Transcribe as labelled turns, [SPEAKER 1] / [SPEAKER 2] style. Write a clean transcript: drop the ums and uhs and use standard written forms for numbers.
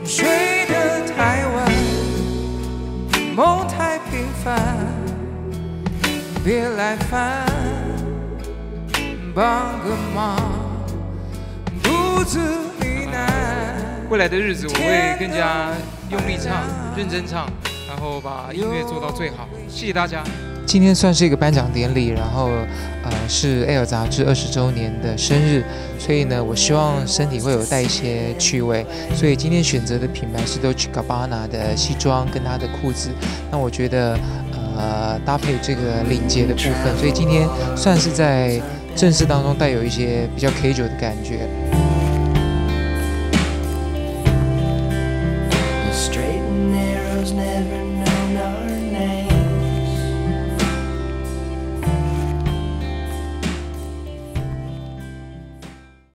[SPEAKER 1] 睡的太晚，梦太平凡，别来烦，帮个忙，独自呢喃。
[SPEAKER 2] 未来的日子，我会更加用力唱、认真唱，然后把音乐做到最好。谢谢大家。今天算是一个颁奖典礼，然后是 Air 杂志20周年的生日，所以呢，我希望身体会有带一些趣味，所以今天选择的品牌是 Dolce Gabbana 的西装跟它的裤子，那我觉得搭配这个领结的部分，所以今天算是在正式当中带有一些比较 casual 的感觉。
[SPEAKER 1] The straight and narrows never known our